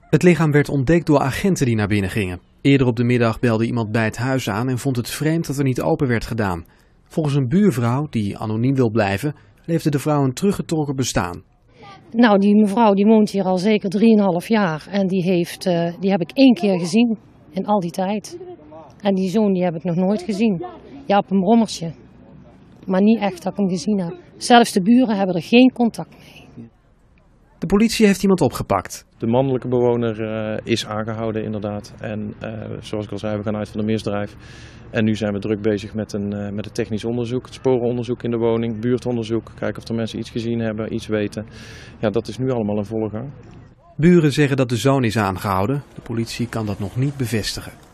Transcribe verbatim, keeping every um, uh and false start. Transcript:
Het lichaam werd ontdekt door agenten die naar binnen gingen. Eerder op de middag belde iemand bij het huis aan en vond het vreemd dat er niet open werd gedaan. Volgens een buurvrouw, die anoniem wil blijven, leefde de vrouw een teruggetrokken bestaan. Nou, die mevrouw die woont hier al zeker drieënhalf jaar en die, heeft, uh, die heb ik één keer gezien in al die tijd. En die zoon die heb ik nog nooit gezien. Ja, op een brommertje. Maar niet echt dat ik hem gezien heb. Zelfs de buren hebben er geen contact mee. De politie heeft iemand opgepakt. De mannelijke bewoner uh, is aangehouden inderdaad. En uh, zoals ik al zei, we gaan uit van een misdrijf. En nu zijn we druk bezig met een, uh, met een technisch onderzoek, het sporenonderzoek in de woning, buurtonderzoek. Kijken of de mensen iets gezien hebben, iets weten. Ja, dat is nu allemaal in volle gang. Buren zeggen dat de zoon is aangehouden. De politie kan dat nog niet bevestigen.